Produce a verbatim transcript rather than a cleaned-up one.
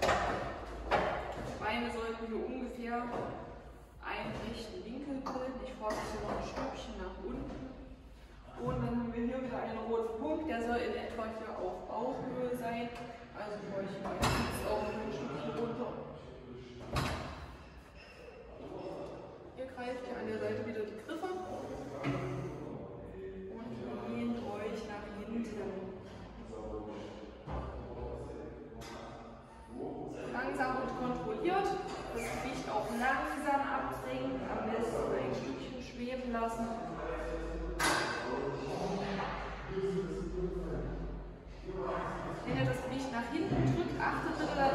Die Beine sollten wir ungefähr einen rechten Winkel bilden. Ich fortsetze noch ein Stückchen nach unten. Und dann haben wir hier wieder einen roten Punkt, der soll in etwa hier auf Bauchhöhe sein. Also ich euch mal jetzt auch ein Stückchen runter. Ihr greift hier an der Seite wieder die Griffe und lehnt euch nach hinten. Langsam und kontrolliert, das Gewicht auch langsam abdrängen, am besten ein Stückchen schweben lassen. Wenn ihr das Gewicht nach hinten drückt, achtet bitte